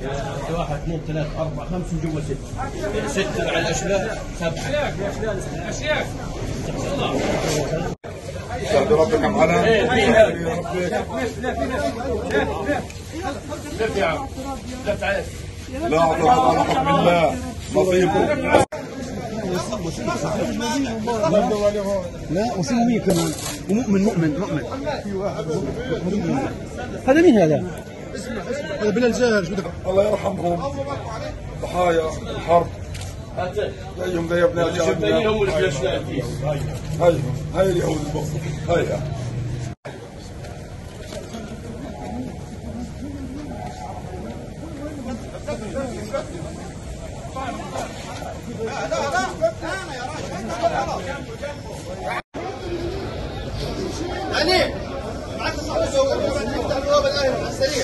واحد اثنين ثلاثة أربعة خمسة وجوا ستة. ستة على الأشلاء سبعة. أشياء. سعد ربك على لف يا عم. لف عليك. لا أعطى على حكم الله نصيبه. لا وسمويه كمان ومؤمن هذا مين هذا؟ هذا بلال جاهل شو بدك؟ الله يرحمهم ضحايا الحرب زيهم زي ابناء هاي اليهود البصر هاي يعني معك الصحوة نفتح البوابة الآن على السريع.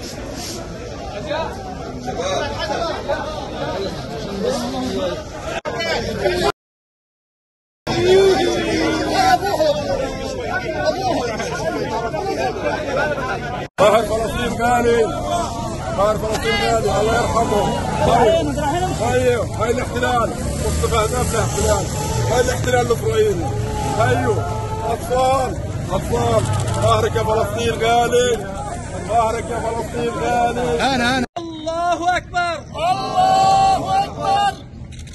قاهر فلسطين غالي قاهر فلسطين غالي الله يرحمه. هاي الاحتلال مصطفى هداف الاحتلال. هاي الاحتلال الاسرائيلي. هيو اطفال قاهرك يا فلسطين غالي. قاهرك يا فلسطين غالي. انا الله أكبر الله أكبر.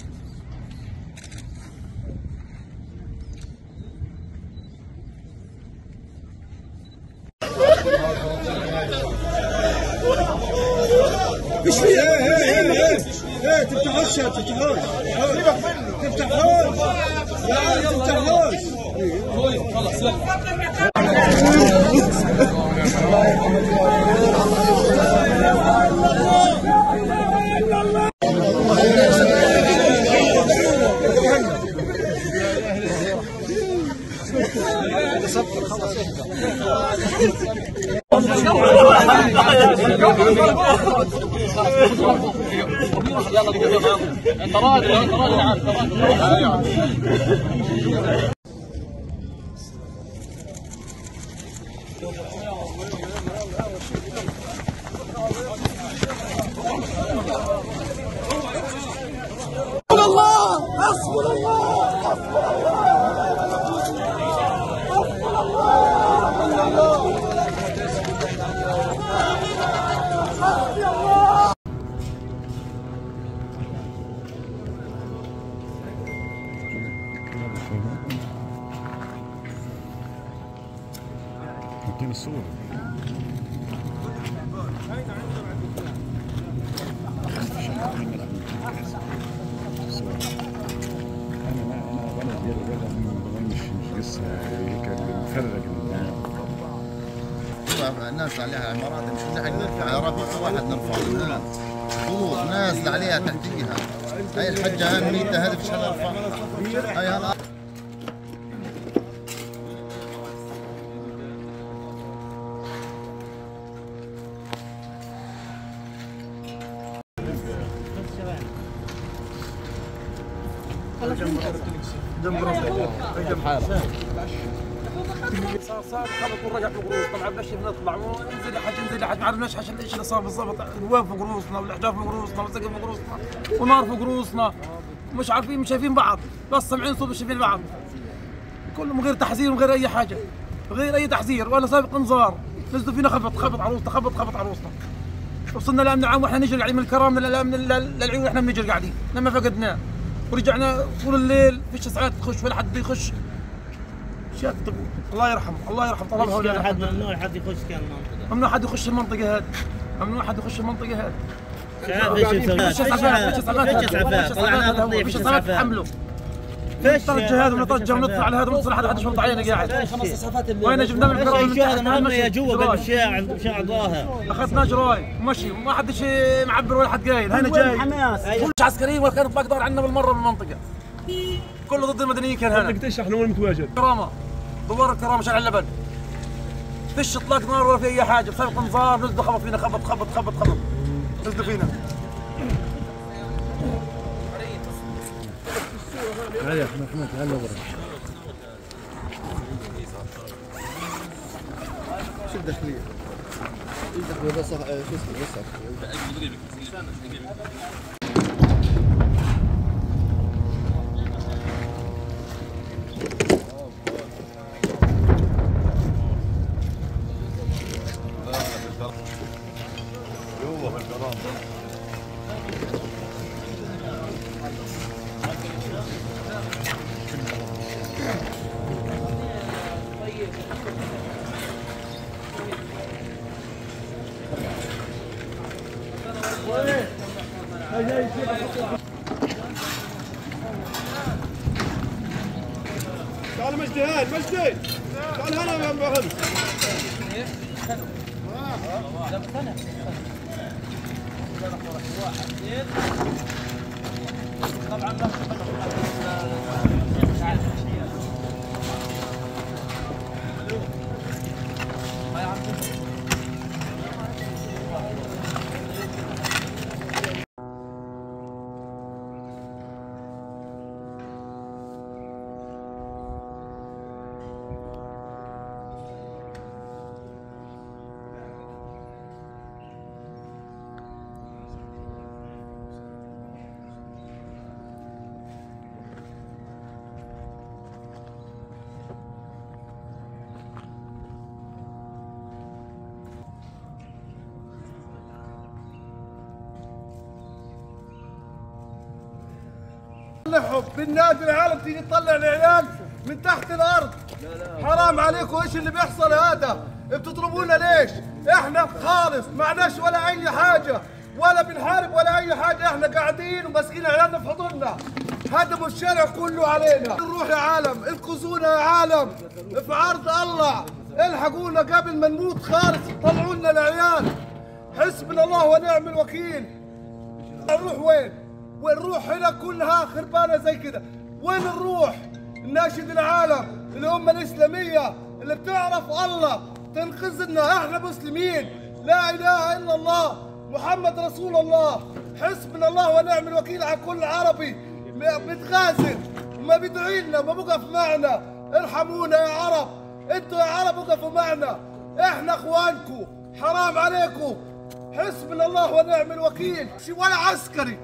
ايش في؟ ايه تفتحوش لا تفتحوش. خلاص انت راجل اديني الصورة. انا مش قصة هيك مفرق الناس عليها عمارات مش نحن نرفع يا رب واحد نرفع الناس خطوط ناس عليها تحتيها. هاي الحجة هاي ميتة هذه مش هنرفع. هاي هلا جنب راسك جنب حالك. صار خبط ورقع في القروص. طبعا بلشنا نطلع وننزل لحد ما عرفناش ايش اللي صار بالضبط. الوان في قروصنا والاحجار في قروصنا والسقف في قروصنا ونار في قروصنا. مش عارفين مش شايفين بعض بس سامعين صوت مش شايفين بعض. كله من غير تحذير ومن غير اي حاجه. غير اي تحذير ولا سابق انذار. نزلوا فينا خبط عروسنا خبط عروسنا. وصلنا لامن العام واحنا نجري قاعدين من الكرام للعيون واحنا بنجري قاعدين لما فقدناه. ورجعنا طول الليل فيش اسعاف تخش ولا حد يخش. شاف الله يرحمه طلبها ولا حد. ممنوع حد يخش كان المنطقة. ممنوع حد يخش المنطقة هذه. ممنوع حد يخش المنطقة هذه. فيش اسعافات فيش اسعافات تحمله. فيش نطرجه هذا ونطرجه ونطلع على هذا ونوصل لحد حد شرطة عينه قاعد. وين جبنا من الكرام شو هذا مهم يا جوا قبل شاع ظاهر. اخذنا جراي ومشي وما حد شيء معبر ولا حد قايل. هنا جاي كلش عسكريين ولا كانت باقدر عندنا بالمرة بالمنطقة. كله ضد المدنيين كان هنا. قديش احنا وين متواجد؟ كرامة دوار الكرامة شارع اللبن. فيش اطلاق نار ولا في اي حاجة. بسبب انذار نزلوا خبط فينا خبط نزلوا فينا. تعال يا احمد تعال لورا. شو الداخلية؟ بس شو اسمه تعال مجدي، هاي مجدي تعال هنا يا ابو خمس. بالنادي العالم تيجي تطلع العيال من تحت الارض. حرام عليكم، ايش اللي بيحصل هذا؟ بتطلبونا ليش؟ احنا خالص معناش ولا اي حاجه، ولا بنحارب ولا اي حاجه، احنا قاعدين وماسكين عيالنا في حضننا. هدموا الشارع كله علينا. نروح يا عالم، انقذونا يا عالم في عرض الله، الحقونا قبل ما نموت خالص، طلعوا لنا العيال. حسبنا الله ونعم الوكيل. نروح وين؟ ونروح هنا كلها خربانه زي كده، وين نروح؟ الناشد العالم، الامه الاسلاميه اللي بتعرف الله تنقذنا، احنا مسلمين، لا اله الا الله محمد رسول الله. حسبنا الله ونعم الوكيل على كل عربي بتغازل وما بيدعي لنا وما بقف معنا. ارحمونا يا عرب، انتوا يا عرب وقفوا معنا، احنا اخوانكم، حرام عليكم. حسبنا الله ونعم الوكيل. ولا عسكري،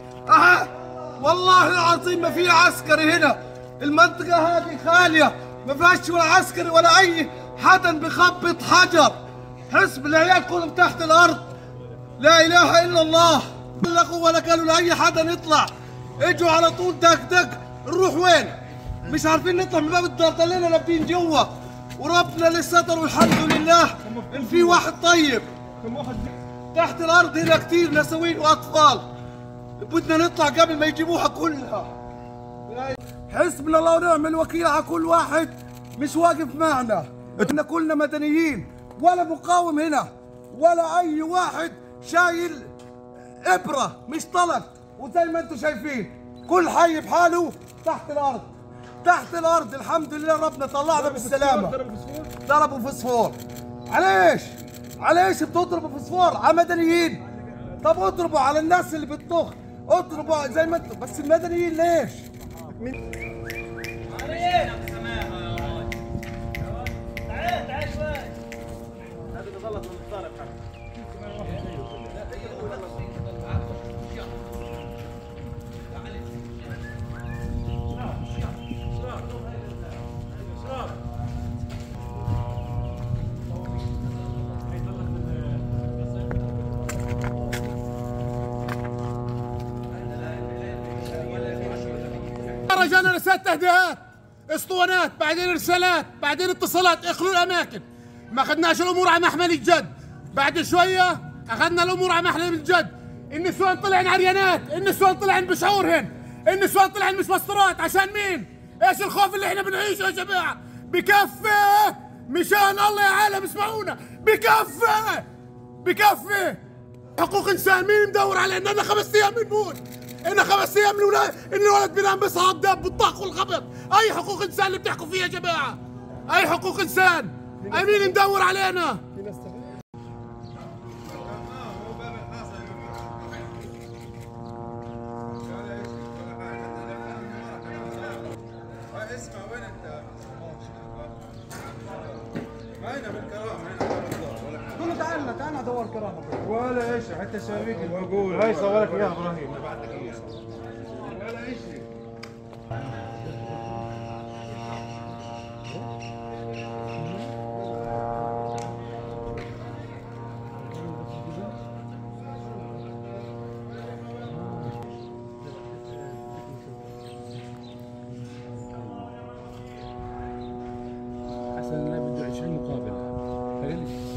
والله العظيم ما في عسكري هنا، المنطقة هذه خالية، ما فيهاش ولا عسكري ولا أي حدا بخبط حجر. حسب العيال كلهم تحت الأرض، لا إله إلا الله. ولا قالوا لأي حدا نطلع، اجوا على طول دق دق. نروح وين؟ مش عارفين نطلع من باب الدار، ضلينا لابدين جوا، وربنا للستر والحمد لله إن في واحد طيب. تحت الأرض هنا كثير نسوين وأطفال، بدنا نطلع قبل ما يجيبوها كلها. حسبنا الله ونعم الوكيل على كل واحد مش واقف معنا. احنا كلنا مدنيين، ولا مقاوم هنا ولا اي واحد شايل ابره مش طلق. وزي ما انتم شايفين كل حي بحاله تحت الارض، تحت الارض. الحمد لله ربنا طلعنا بالسلامه. ضربوا فوسفور. عليش بتضربوا فوسفور على مدنيين؟ طب اضربوا على الناس اللي بتطخ، اضربوا زي ما انتم، بس المدنيين ليش؟ تعال شوي. هذا بيغلط من الطالب رجعنا رسالة تهدئات، اسطوانات، بعدين رسالات، بعدين اتصالات، اخلوا الاماكن. ما اخذناش الامور على محمل الجد. بعد شويه اخذنا الامور على محمل الجد. النسوان طلعن عريانات، النسوان طلعن بشعورهن، النسوان طلعن مش مسطرات. عشان مين؟ ايش الخوف اللي احنا بنعيشه يا جماعه؟ بكفي مشان الله يا عالم اسمعونا، بكفي حقوق انسان. مين مدور علينا؟ انا 5 ايام بنموت، إن 5 أيام الولد بينام بيصعد دب والطاق والخبط. أي حقوق إنسان اللي بتحكوا فيها يا جماعة؟ أي حقوق إنسان؟ أي مين مدور علينا؟ اسمع وين انت؟ هنا بالكرامه، هنا تعال دور كرامه ولا شيء، حتى الشبابيك الموجود هاي صورك اياها ابراهيم بعت لك اياها ولا شيء. حسن لا بده 20 مقابل.